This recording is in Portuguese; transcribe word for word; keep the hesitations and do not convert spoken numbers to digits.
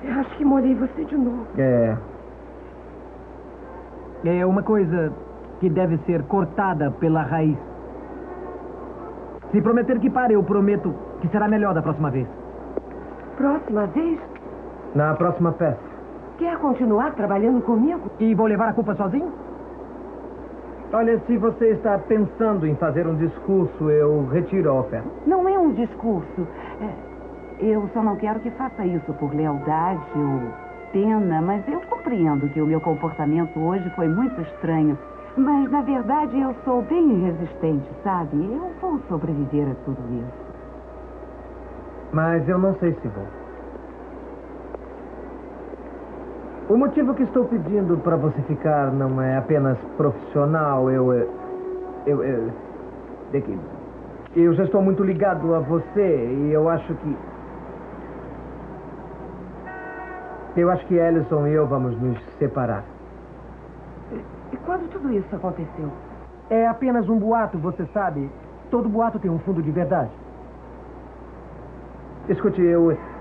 Eu acho que molhei você de novo. É. É uma coisa que deve ser cortada pela raiz. Se prometer que pare, eu prometo que será melhor da próxima vez. Próxima vez? Na próxima peça. Quer continuar trabalhando comigo? E vou levar a culpa sozinho? Olha, se você está pensando em fazer um discurso, eu retiro a oferta. Não é um discurso. É, eu só não quero que faça isso por lealdade ou pena, mas eu compreendo que o meu comportamento hoje foi muito estranho. Mas, na verdade, eu sou bem resistente, sabe? Eu vou sobreviver a tudo isso. Mas eu não sei se vou. O motivo que estou pedindo para você ficar não é apenas profissional. Eu... Eu... Eu... eu daqui. Eu já estou muito ligado a você e eu acho que... Eu acho que Ellison e eu vamos nos separar. E quando tudo isso aconteceu? É apenas um boato, você sabe. Todo boato tem um fundo de verdade. Escute, eu...